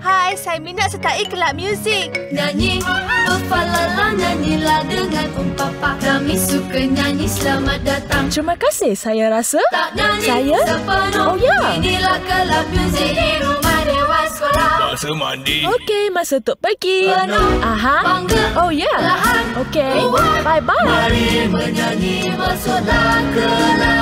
Hai, saya minat sertai kelab muzik. Nyanyi, falala, nyanyilah dengan Papa. Kami suka nyanyi, selamat datang. Terima kasih, saya rasa. Tak nyanyi Saya? sepenuh. Oh, ya. Inilah kelab muzik di rumah dewan sekolah. Masa mandi. Okey, masa untuk pergi. Penuh, Aha. bangga, Oh, ya. perlahan. Okey. Buat. Bye-bye. Mari menyanyi, masuklah kelab